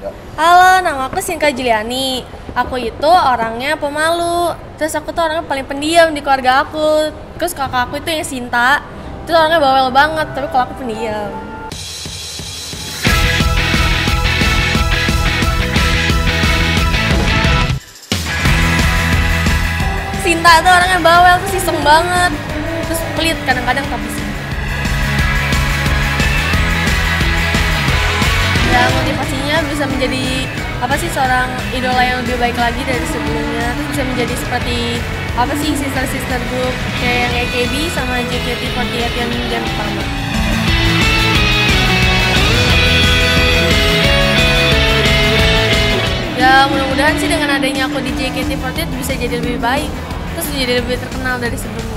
Halo, nama aku Sinka Juliani. Aku itu orangnya pemalu. Terus aku tuh orangnya paling pendiam di keluarga aku. Terus kakak aku itu yang Sinta, itu orangnya bawel banget, tapi kalau aku pendiam. Sinta tuh orangnya bawel, terus iseng banget. Terus pelit kadang-kadang tapi sih. Ya motivasinya bisa menjadi seorang idola yang lebih baik lagi dari sebelumnya, terus bisa menjadi seperti sister group kayak yang AKB sama JKT48 yang pertama. Ya mudah-mudahan sih dengan adanya aku di JKT48 bisa jadi lebih baik, terus jadi lebih terkenal dari sebelumnya.